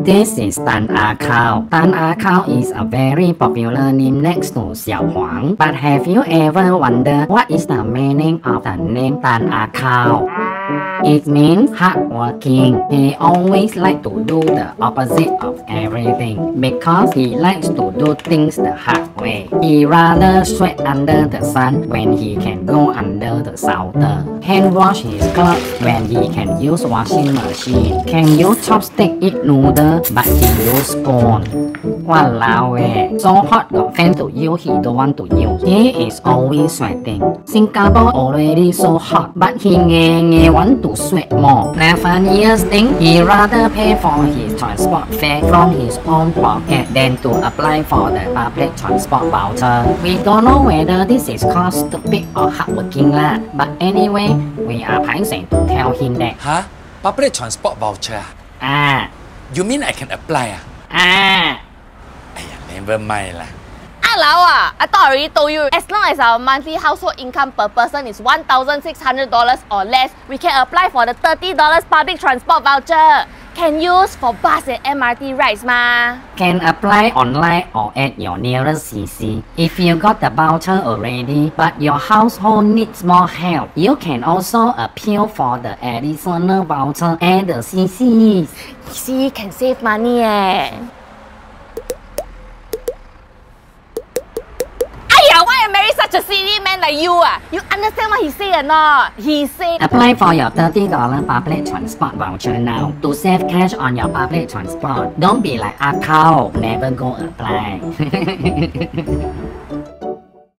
This is Tan Ah Khao. Tan Ah Khao is a very popular name next to Xiao Huang. But have you ever wondered what is the meaning of the name Tan Ah Khao? It means hardworking. He always likes to do the opposite of everything because he likes to do things the hard way. He rather sweat under the sun when he can go under the shelter. Can wash his clothes when he can use washing machine. Can use chopstick eat noodle but he use spoon. Walao eh, so hot got fan to use he don't want to use. He is always sweating. Singapore already so hot but he want to sweat more. The funniest thing, he rather pay for his transport fare from his own pocket than to apply for the public transport voucher. We don't know whether this is called stupid or hardworking lah. But anyway, we are paiseh to tell him that. Huh? Public transport voucher? Ah. You mean I can apply? Ah. Aiya, never mind lah. Hello, I thought I already told you, as long as our monthly household income per person is $1,600 or less, we can apply for the $30 public transport voucher. Can use for bus and MRT rides ma. Can apply online or at your nearest CC. If you got the voucher already, but your household needs more help, you can also appeal for the additional voucher at the CCs. See, can save money eh. Why I marry such a silly man like you You understand what he say or not? He say apply for your $30 public transport voucher now to save cash on your public transport. Don't be like Ah Khao, never go apply.